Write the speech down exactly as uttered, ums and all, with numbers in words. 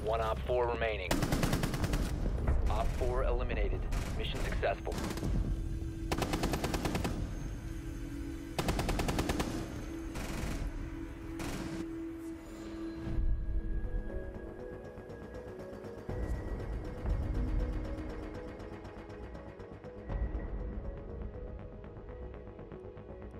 One op four remaining. Op four eliminated. Mission successful.